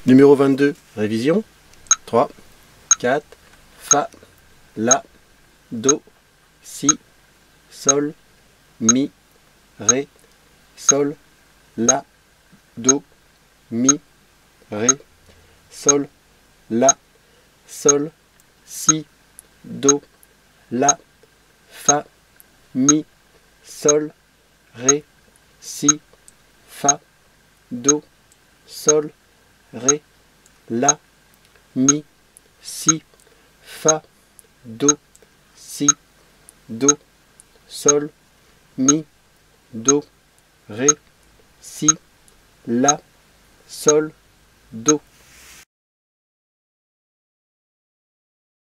Numéro 22, révision. 3, 4, Fa, La, Do, Si, Sol, Mi, Ré, Sol, La, Do, Mi, Ré, Sol, La, Sol, Si, Do, La, Fa, Mi, Sol, Ré, Si, Fa, Do, Sol, Ré, La, Mi, Si, Fa, Do, Si, Do, Sol, Mi, Do, Ré, Si, La, Sol, Do.